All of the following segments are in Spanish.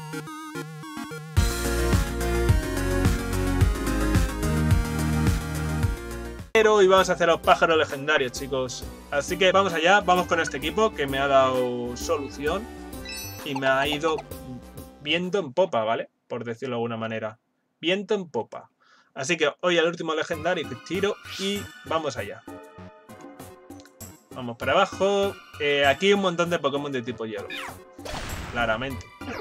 Pero hoy vamos a hacer los pájaros legendarios, chicos. Así que vamos allá, vamos con este equipo que me ha dado solución. Y me ha ido viento en popa, ¿vale? Por decirlo de alguna manera. Viento en popa. Así que hoy al último legendario que tiro y vamos allá. Vamos para abajo. Aquí hay un montón de Pokémon de tipo hielo. Claramente.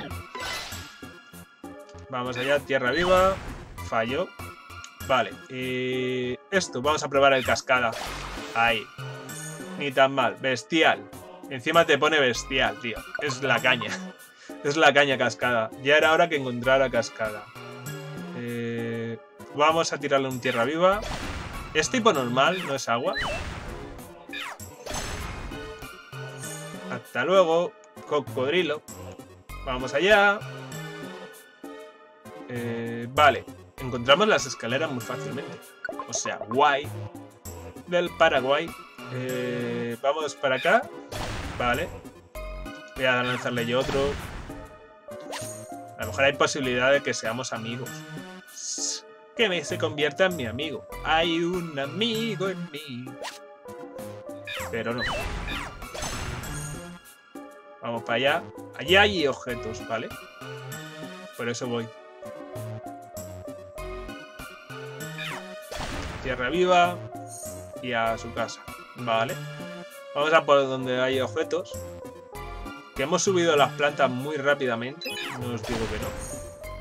Vamos allá, tierra viva. Fallo. Vale. Esto, vamos a probar el cascada. Ahí. Ni tan mal. Bestial. Encima te pone bestial, tío. Es la caña. Es la caña cascada. Ya era hora que encontrara cascada. Vamos a tirarle un tierra viva. Es tipo normal, no es agua. Hasta luego. Cocodrilo. Vamos allá. Vale. Encontramos las escaleras muy fácilmente. O sea, guay. Del Paraguay. Vamos para acá. Vale. Voy a lanzarle yo otro. A lo mejor hay posibilidad de que seamos amigos. Que se convierta en mi amigo. Hay un amigo en mí. Pero no. Vamos para allá. Allá hay objetos, ¿vale? Por eso voy. Tierra viva. Y a su casa. Vale. Vamos a por donde hay objetos. Que hemos subido las plantas muy rápidamente. No os digo que no.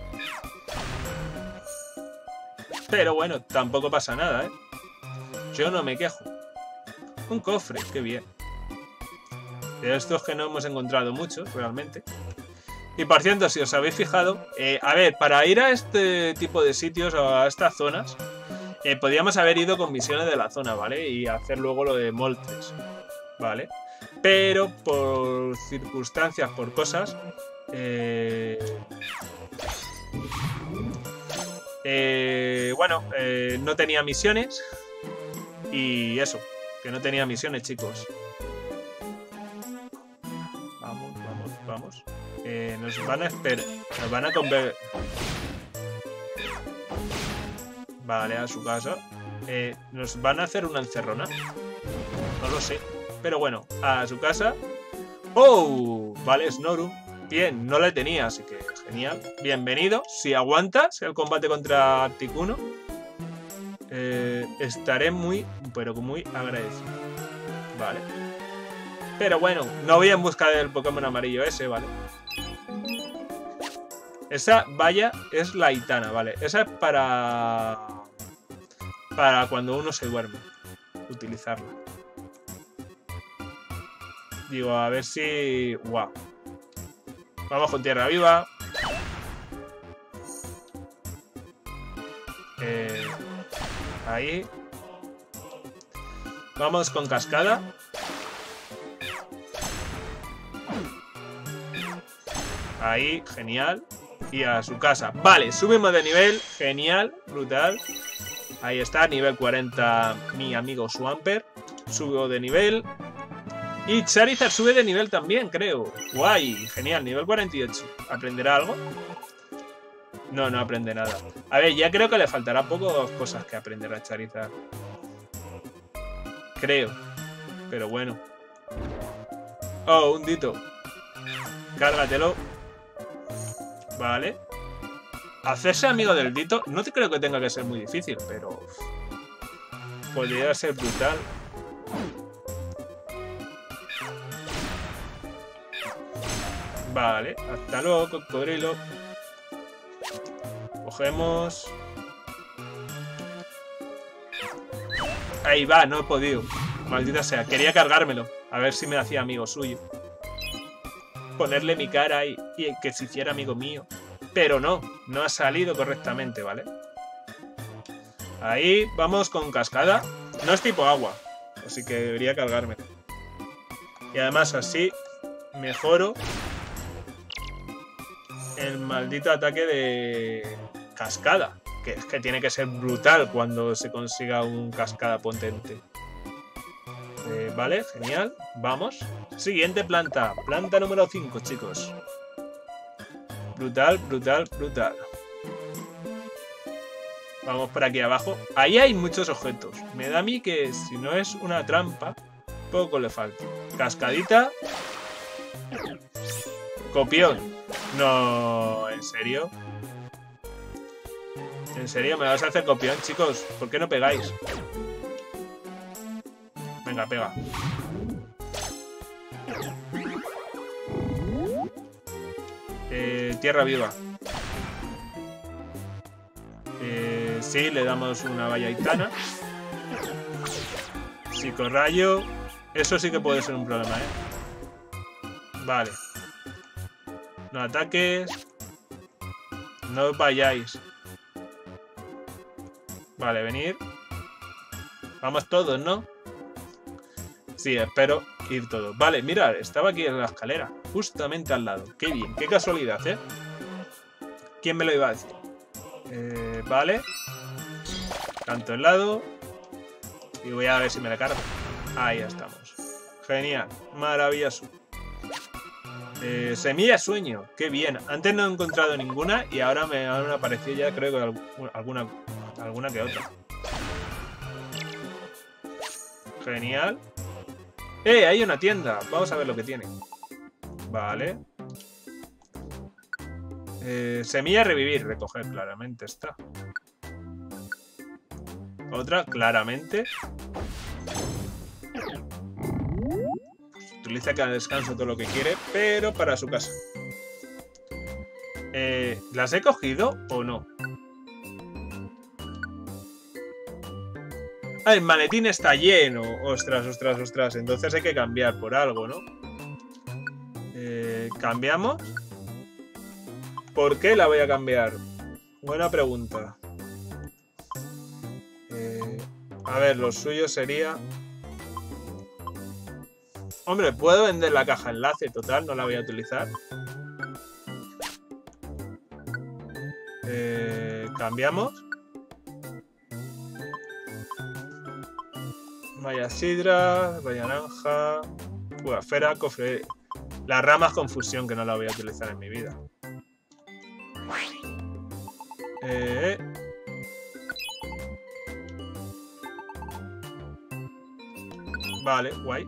Pero bueno, tampoco pasa nada, ¿eh? Yo no me quejo. Un cofre, qué bien. De estos que no hemos encontrado muchos, realmente. Y por cierto, si os habéis fijado... a ver, para ir a este tipo de sitios o a estas zonas... podríamos haber ido con misiones de la zona, ¿vale? Y hacer luego lo de Moltres, ¿vale? Pero por circunstancias, por cosas... bueno, no tenía misiones. Y eso, que no tenía misiones, chicos. Vamos, vamos, vamos. Nos van a esperar. Nos van a convertir. Vale, a su casa. ¿Nos van a hacer una encerrona? No lo sé. Pero bueno, a su casa. ¡Oh! Vale, Snorum. Bien, no la tenía, así que genial. Bienvenido. Si aguantas el combate contra Articuno, estaré muy, pero muy agradecido. Vale. Pero bueno, no voy en busca del Pokémon amarillo ese, ¿vale? Esa valla es la Itana, ¿vale? Esa es para cuando uno se duerme. Utilizarla. Digo, a ver si... ¡Guau! Vamos con tierra viva. Ahí. Vamos con cascada. Ahí, genial. Y a su casa. Vale, subimos de nivel. Genial, brutal. Ahí está, nivel 40 mi amigo Swampert. Subo de nivel. Y Charizard sube de nivel también, creo. Guay, genial, nivel 48. ¿Aprenderá algo? No, no aprende nada. A ver, ya creo que le faltará pocas cosas que aprender a Charizard. Creo. Pero bueno. Oh, un Ditto. Cárgatelo. Vale. Hacerse amigo del Ditto no te creo que tenga que ser muy difícil, pero... podría ser brutal. Vale, hasta luego, cocodrilo. Cogemos. Ahí va, no he podido. Maldita sea, quería cargármelo. A ver si me hacía amigo suyo. Ponerle mi cara y que se hiciera amigo mío. Pero no, no ha salido correctamente, ¿vale? Ahí, vamos con cascada. No es tipo agua, así que debería cargármelo. Y además así mejoro el maldito ataque de cascada, que es que tiene que ser brutal cuando se consiga un cascada potente. Vale, genial, vamos. Siguiente planta, planta número 5, chicos. Brutal, brutal, brutal. Vamos por aquí abajo. Ahí hay muchos objetos. Me da a mí que si no es una trampa, poco le falta. Cascadita. Copión. No, ¿en serio? ¿En serio me vas a hacer copión, chicos? ¿Por qué no pegáis? Venga, pega. Tierra viva. Sí, le damos una valla aitana. Psicorrayo. Eso sí que puede ser un problema, Vale. No ataques. No os vayáis. Vale, venir. Vamos todos, ¿no? Sí, espero ir todos. Vale, mirad, estaba aquí en la escalera. Justamente al lado. Qué bien, qué casualidad, ¿Quién me lo iba a decir? Vale. Canto el lado. Y voy a ver si me la cargo. Ahí estamos. Genial. Maravilloso. Semilla sueño. Qué bien. Antes no he encontrado ninguna y ahora me han aparecido ya creo que alguna que otra. Genial. Hay una tienda. Vamos a ver lo que tiene. Vale. Semilla revivir. Recoger, claramente está. Otra, claramente. Utiliza cada descanso todo lo que quiere, pero para su casa. ¿Las he cogido o no? Ah, el maletín está lleno. Ostras, ostras, ostras. Entonces hay que cambiar por algo, ¿no? ¿Cambiamos? ¿Por qué la voy a cambiar? Buena pregunta. A ver, lo suyo sería... Hombre, puedo vender la caja enlace, total, no la voy a utilizar. Cambiamos. Vaya sidra, vaya naranja, esfera, cofre. Las ramas confusión, que no la voy a utilizar en mi vida. Vale, guay.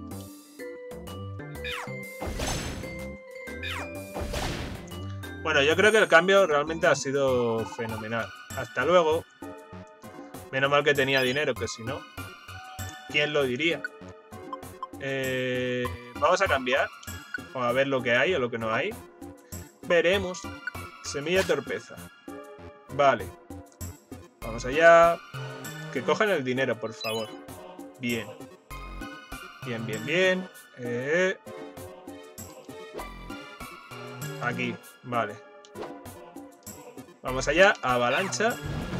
Bueno, yo creo que el cambio realmente ha sido fenomenal. Hasta luego. Menos mal que tenía dinero, que si no... ¿Quién lo diría? Vamos a cambiar. Vamos a ver lo que hay o lo que no hay. Veremos. Semilla torpeza. Vale. Vamos allá. Que cojan el dinero, por favor. Bien. Bien, bien, bien. Aquí. Vale. Vamos allá. Avalancha.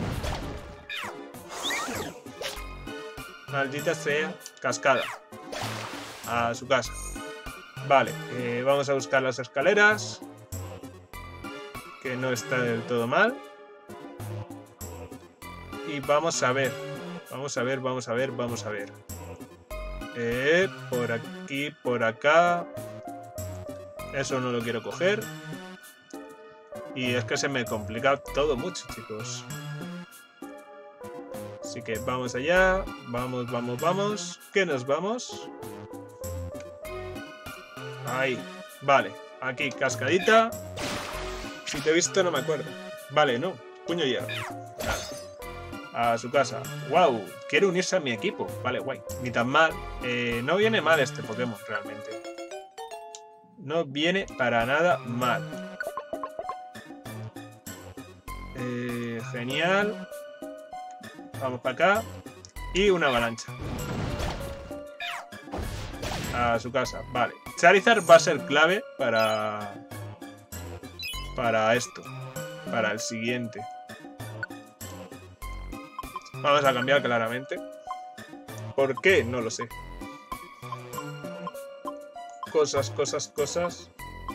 Maldita sea. Cascada. A su casa. Vale. Vamos a buscar las escaleras. Que no está del todo mal. Y vamos a ver. Vamos a ver, vamos a ver, vamos a ver. Por aquí, por acá. Eso no lo quiero coger. Y es que se me complica todo mucho, chicos. Así que vamos allá. Vamos, vamos, vamos. ¿Qué nos vamos? Ahí. Vale. Aquí, cascadita. Si te he visto no me acuerdo. Vale, no. Puño hierro. Nada. A su casa. ¡Wow! Quiere unirse a mi equipo. Vale, guay. Ni tan mal. No viene mal este Pokémon, realmente. No viene para nada mal. Genial. Vamos para acá. Y una avalancha. A su casa. Vale. Charizard va a ser clave para esto. Para el siguiente. Vamos a cambiar claramente. ¿Por qué? No lo sé. Cosas, cosas, cosas.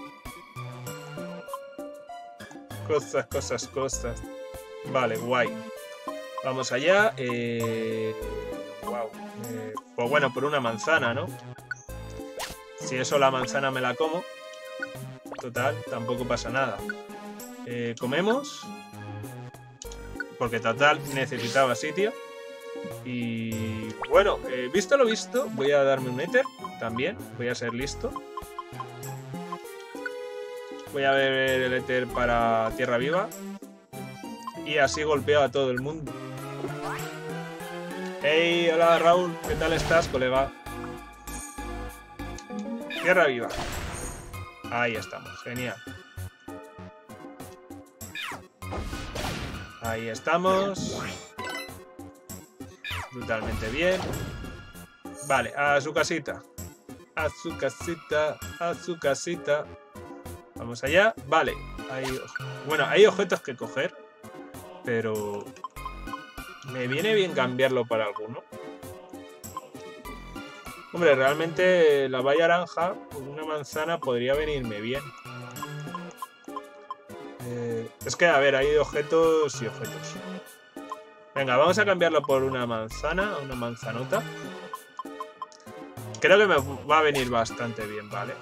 Cosas, cosas, cosas. Vale, guay. Vamos allá. Wow. Pues bueno, por una manzana, ¿no? Si eso la manzana me la como. Total, tampoco pasa nada. Comemos. Porque total necesitaba sitio. Y bueno, visto lo visto, voy a darme un éter también. Voy a ser listo. Voy a beber el éter para Tierra Viva. Y así golpeo a todo el mundo. Hey, hola Raúl, ¿qué tal estás, colega? Tierra Viva. Ahí estamos, genial. Ahí estamos. Brutalmente bien. Vale, a su casita. A su casita, a su casita. Vamos allá. Vale. Bueno, hay objetos que coger. Pero me viene bien cambiarlo para alguno. Hombre, realmente la valla naranja con una manzana podría venirme bien. Es que, a ver, hay objetos y objetos. Venga, vamos a cambiarlo por una manzana, una manzanota. Creo que me va a venir bastante bien, ¿vale?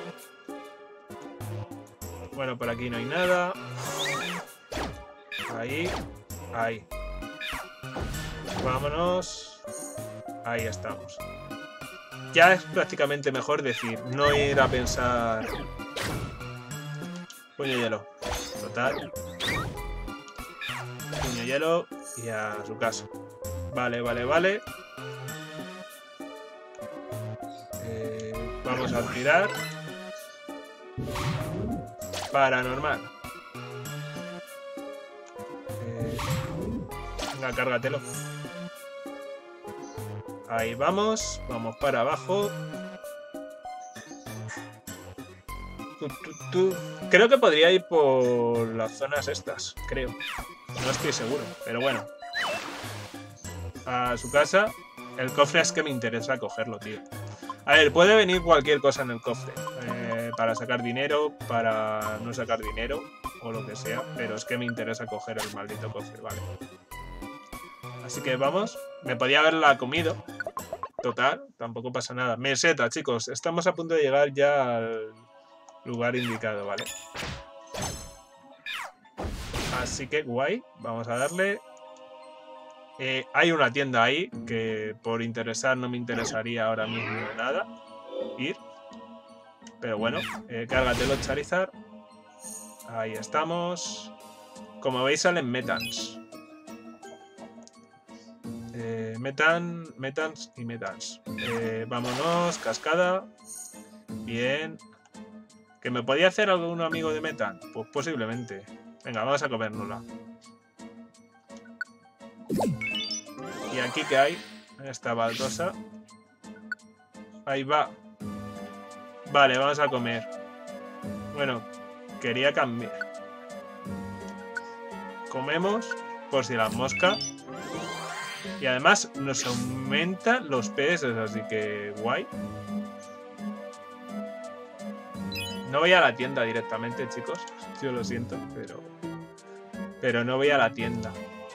Bueno, por aquí no hay nada. Ahí. Ahí. Vámonos. Ahí estamos. Ya es prácticamente mejor decir, no ir a pensar... Puño hielo. Total. Puño hielo y a su casa. Vale, vale, vale. Vamos a tirar. Paranormal. Venga, cárgatelo. Ahí vamos. Vamos para abajo. Creo que podría ir por las zonas estas. Creo. No estoy seguro. Pero bueno. A su casa. El cofre es que me interesa cogerlo, tío. A ver, puede venir cualquier cosa en el cofre. Para sacar dinero, para no sacar dinero. O lo que sea. Pero es que me interesa coger el maldito cofre, vale. Así que vamos. Me podía haberla comido. Total, tampoco pasa nada. Meseta, chicos. Estamos a punto de llegar ya al lugar indicado, ¿vale? Así que guay. Vamos a darle. Hay una tienda ahí que por interesar no me interesaría ahora mismo nada ir. Pero bueno, cárgatelo, Charizard. Ahí estamos. Como veis salen metans. Metans y metans. Vámonos, cascada. Bien. ¿Que me podía hacer algún amigo de metan? Pues posiblemente. Venga, vamos a comérnosla. Y aquí que hay esta baldosa. Ahí va. Vale, vamos a comer. Bueno, quería cambiar. Comemos por si las moscas. Y además nos aumenta los PS, así que guay. No voy a la tienda directamente, chicos. Yo lo siento, pero no voy a la tienda.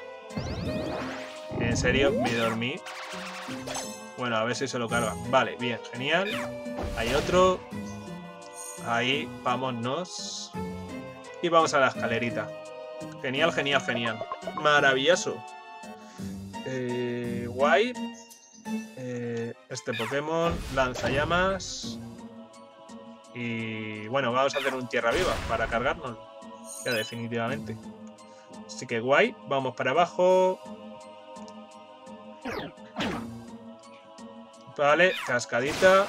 En serio, me dormí. Bueno, a ver si se lo carga. Vale, bien, genial. Hay otro. Ahí, vámonos. Y vamos a la escalerita. Genial, genial, genial. Maravilloso. Guay. Este Pokémon lanzallamas. Y bueno, vamos a hacer un Tierra Viva para cargarnos. Ya definitivamente. Así que guay. Vamos para abajo. Vale, cascadita.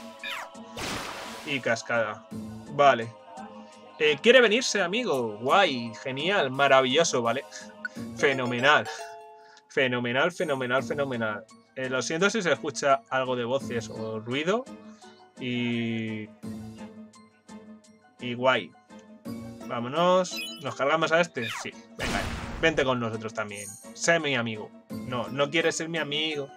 Y cascada. Vale. ¿Quiere venirse, amigo? Guay, genial, maravilloso, ¿vale? Fenomenal. Fenomenal, fenomenal, fenomenal. Lo siento si se escucha algo de voces o ruido. Y guay. Vámonos. ¿Nos cargamos a este? Sí, venga. Vente con nosotros también. Sé mi amigo. No, no quieres ser mi amigo.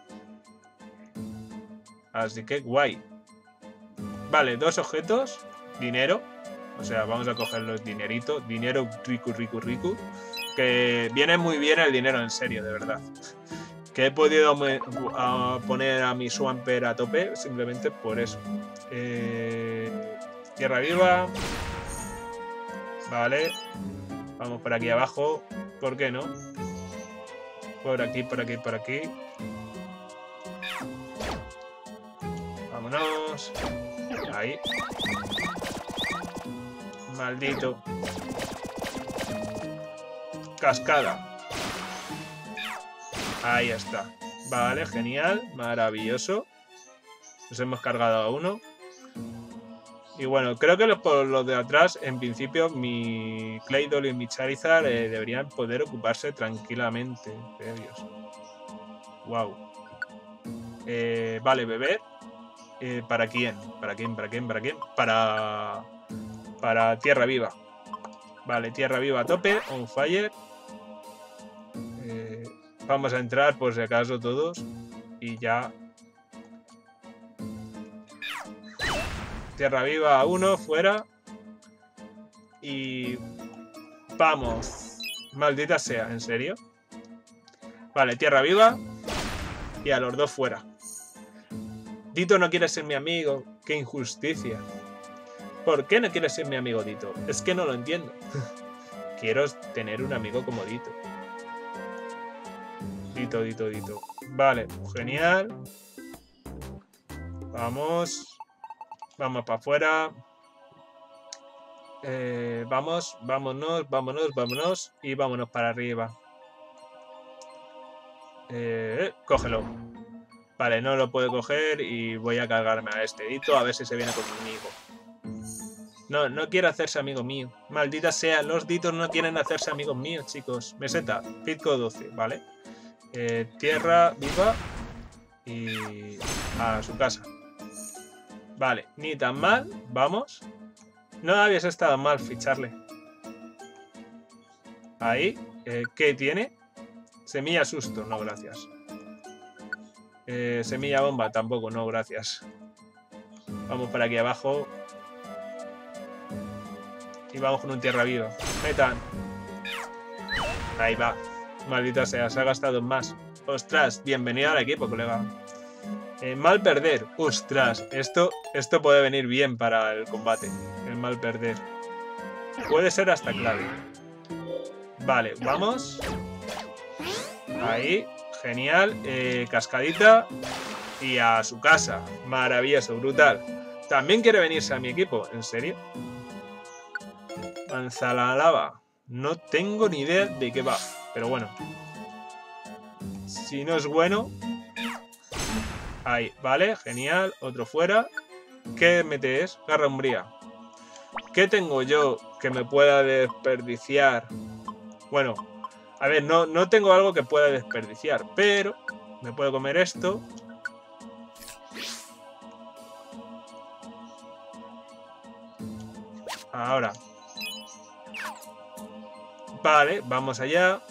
Así que guay. Vale, 2 objetos. Dinero. O sea, vamos a coger los dineritos. Dinero rico, rico, rico. Que viene muy bien el dinero, en serio, de verdad. Que he podido poner a mi Swampert a tope simplemente por eso. Tierra Viva. Vale. Vamos por aquí abajo. ¿Por qué no? Por aquí, por aquí, por aquí. Vámonos. Ahí. Maldito. Cascada. Ahí está. Vale, genial. Maravilloso. Nos hemos cargado a uno. Y bueno, creo que por los de atrás, en principio, mi Claydol y mi Charizard deberían poder ocuparse tranquilamente de ellos. Wow. Vale, beber. ¿Para quién? ¿Para quién? ¿Para quién? ¿Para quién? Para Tierra Viva. Vale, Tierra Viva a tope. On fire. Vamos a entrar por si acaso todos. Y ya... Tierra Viva a uno, fuera. Y... Vamos. Maldita sea, ¿en serio? Vale, Tierra Viva. Y a los dos fuera. Dito no quiere ser mi amigo. ¡Qué injusticia! ¿Por qué no quiere ser mi amigo Dito? Es que no lo entiendo. Quiero tener un amigo como Dito. Dito, Dito, Dito. Vale, genial. Vamos. Vamos para afuera. Vamos, vámonos, vámonos, vámonos. Y vámonos para arriba. Cógelo. Vale, no lo puedo coger y voy a cargarme a este Dito a ver si se viene conmigo. No, no quiere hacerse amigo mío. Maldita sea, los Ditos no quieren hacerse amigos míos, chicos. Meseta, Pitco 12, ¿vale? Tierra Viva y a su casa. Vale, ni tan mal, vamos. No habías estado mal ficharle. Ahí, ¿qué tiene? Semilla susto, no gracias. Semilla bomba, tampoco, no gracias. Vamos para aquí abajo. Y vamos con un Tierra Viva. Metan. Ahí va. Maldita sea, se ha gastado más. Ostras, bienvenido al equipo, colega. Mal perder. Ostras, esto puede venir bien para el combate. El mal perder. Puede ser hasta clave. Vale, vamos. Ahí, genial. Cascadita. Y a su casa. Maravilloso, brutal. También quiere venirse a mi equipo. ¿En serio? Manzalalava. No tengo ni idea de qué va. Pero bueno. Si no es bueno... Ahí, vale, genial. Otro fuera. ¿Qué mete es? Garra umbría. ¿Qué tengo yo que me pueda desperdiciar? Bueno, a ver, no tengo algo que pueda desperdiciar, pero me puedo comer esto. Ahora. Vale, vamos allá.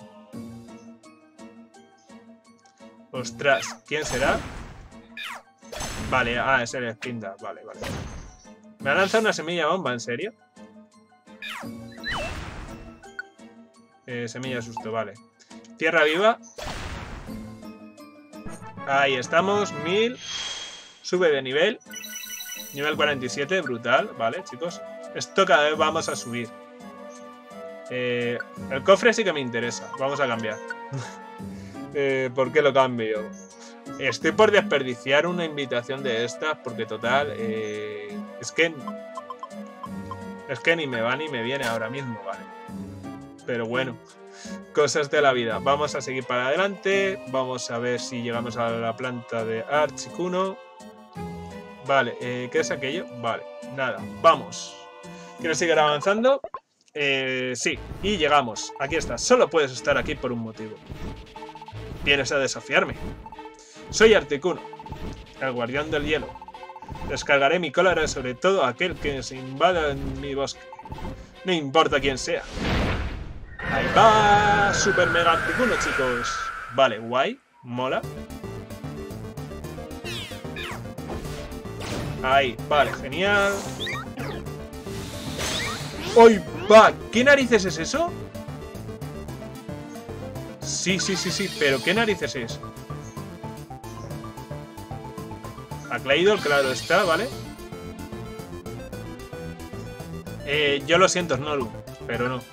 Ostras, ¿quién será? Vale, es el Spinda. Vale, vale. Me ha lanzado una semilla bomba, ¿en serio? Semilla susto, vale. Tierra Viva. Ahí estamos, 1000. Sube de nivel. Nivel 47, brutal. Vale, chicos. Esto cada vez vamos a subir. El cofre sí que me interesa. Vamos a cambiar. ¿Por qué lo cambio? Estoy por desperdiciar una invitación de estas porque total... es que ni me va ni me viene ahora mismo, ¿vale? Pero bueno, cosas de la vida. Vamos a seguir para adelante. Vamos a ver si llegamos a la planta de Articuno. Vale, ¿qué es aquello? Vale, nada, vamos. ¿Quieres seguir avanzando? Sí, y llegamos. Aquí está. Solo puedes estar aquí por un motivo. Vienes a desafiarme. Soy Articuno, el guardián del hielo. Descargaré mi cólera sobre todo aquel que se invada en mi bosque. No importa quién sea. Ahí va, Super Mega Articuno, chicos. Vale, guay, mola. Ahí, vale, genial. ¡Ay, va! ¿Qué narices es eso? Sí, pero ¿qué narices es? A Claydol, claro está, ¿vale? Yo lo siento, Snolu, pero no.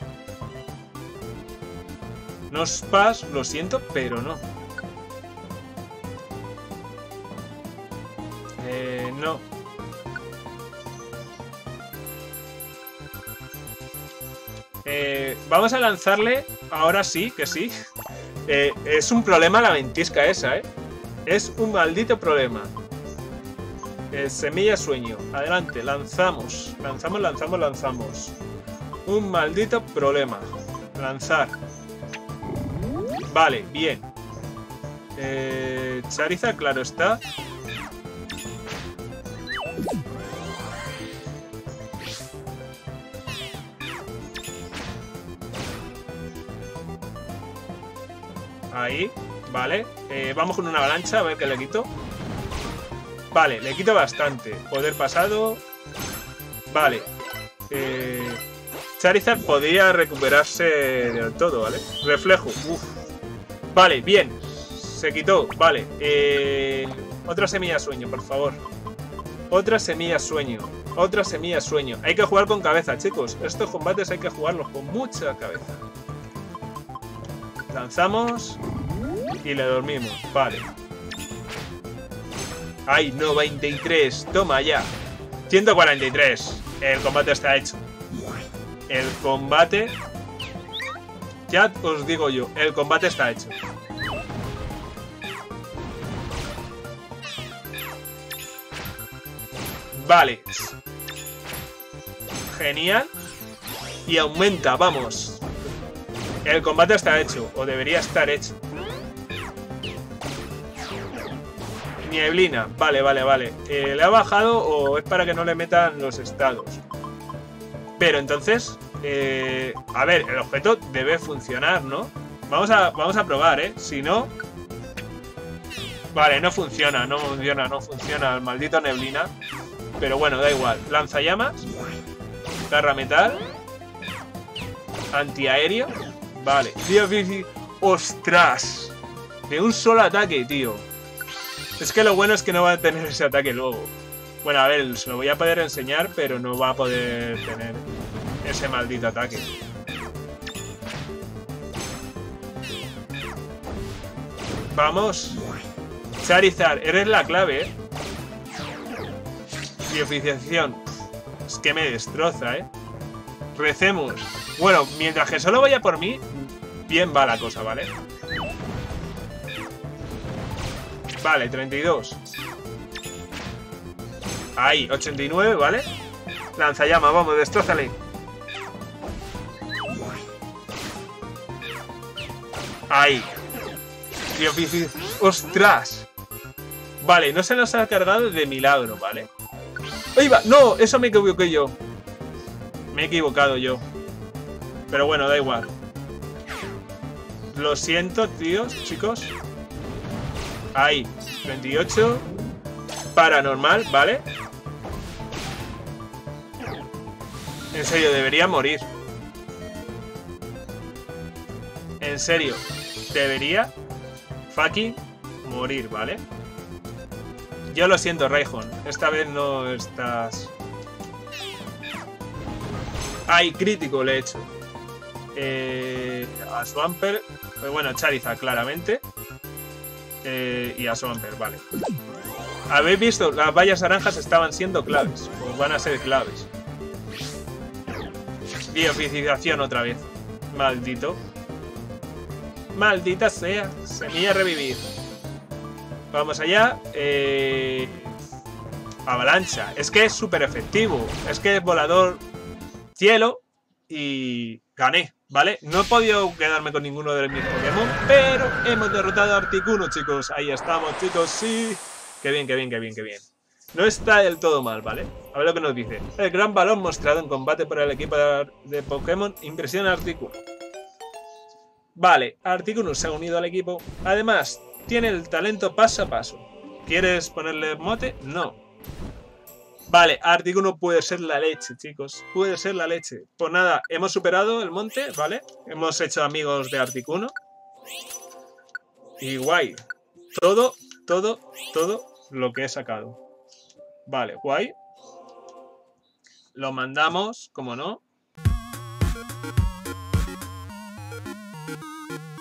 Nospas, lo siento, pero no. No. Vamos a lanzarle, ahora sí, que sí. Es un problema la ventisca esa, ¿eh? Es un maldito problema. Semilla sueño. Adelante, lanzamos. Lanzamos. Un maldito problema. Lanzar. Vale, bien. Charizard, claro está. Ahí, vale. Vamos con una avalancha, a ver qué le quito. Vale, le quito bastante. Poder pasado. Vale. Charizard podría recuperarse del todo, ¿vale? Reflejo. Uf. Vale, bien. Se quitó. Vale. Otra semilla sueño, por favor. Otra semilla sueño. Otra semilla sueño. Hay que jugar con cabeza, chicos. Estos combates hay que jugarlos con mucha cabeza. Lanzamos. Y le dormimos. Vale. ¡Ay, no! 23. Toma ya. 143. El combate está hecho. El combate... Ya os digo yo. El combate está hecho. Vale. Genial. Y aumenta, vamos. El combate está hecho. O debería estar hecho. Nieblina. Vale. ¿Le ha bajado o es para que no le metan los estados? Pero entonces... a ver, el objeto debe funcionar, ¿no? Vamos a probar, ¿eh? Si no... Vale, no funciona el maldito Neblina. Pero bueno, da igual. Lanzallamas. Garra metal. Antiaéreo. Vale. Tío, ¡ostras! De un solo ataque, tío. Es que lo bueno es que no va a tener ese ataque luego. Bueno, a ver, se lo voy a poder enseñar, pero no va a poder tener ese maldito ataque. Vamos. Charizard, eres la clave, ¿eh? Bioficiación. Es que me destroza, ¿eh? Recemos. Bueno, mientras que solo vaya por mí, bien va la cosa, ¿vale? Vale, 32. Ahí, 89, ¿vale? Lanzallamas, vamos, destrózale. Ahí. ¡Ostras! Vale, no se nos ha cargado de milagro, ¿vale? ¡Ahí va! ¡No! Eso me equivoqué yo. Me he equivocado yo. Pero bueno, da igual. Lo siento, tíos, chicos. Ahí. 28. Paranormal, ¿vale? En serio, debería morir. En serio. Debería fucking morir, ¿vale? Yo lo siento, Raihon. Esta vez no estás... ¡Ay, crítico le he hecho! A Swampert... Pues bueno, Charizard, claramente. Y a Swampert, vale. ¿Habéis visto? Las vallas naranjas estaban siendo claves. Pues van a ser claves. Bioficización otra vez. Maldito. Maldita sea. Semilla revivir. Vamos allá. Avalancha. Es que es súper efectivo. Es que es volador cielo. Y gané, ¿vale? No he podido quedarme con ninguno de mis Pokémon, pero hemos derrotado a Articuno, chicos. Ahí estamos, chicos, sí. Qué bien. No está del todo mal, ¿vale? A ver lo que nos dice. El gran valor mostrado en combate por el equipo de Pokémon impresiona a Articuno. Vale, Articuno se ha unido al equipo. Además, tiene el talento paso a paso. ¿Quieres ponerle mote? No. Vale, Articuno puede ser la leche, chicos. Puede ser la leche. Pues nada, hemos superado el monte, ¿vale? Hemos hecho amigos de Articuno. Y guay. Todo lo que he sacado. Vale, guay. lo mandamos, como no.